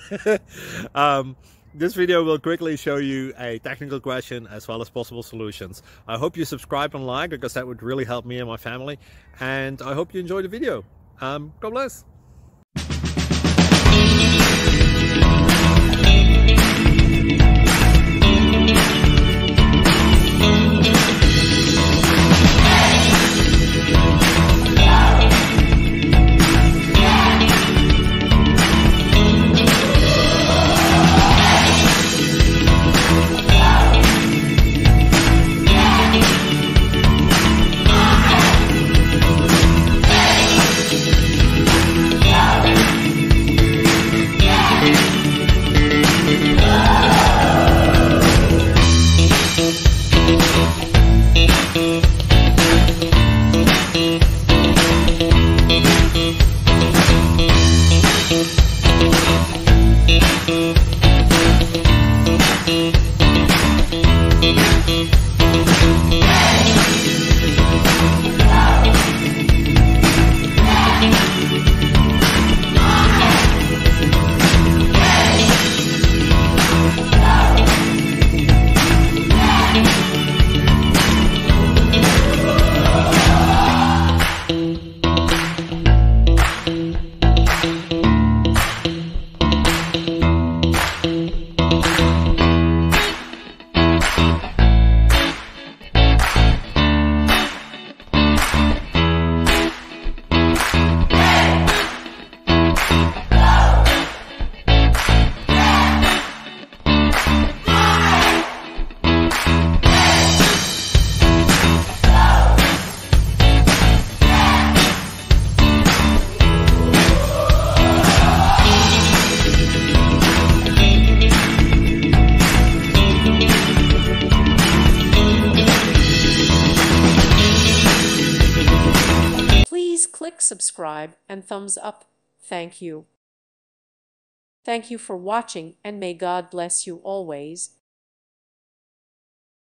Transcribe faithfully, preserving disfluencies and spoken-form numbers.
um, this video will quickly show you a technical question as well as possible solutions. I hope you subscribe and like, because that would really help me and my family. And I hope you enjoy the video. Um, God bless. Click subscribe and thumbs up. Thank you. Thank you for watching, and may God bless you always.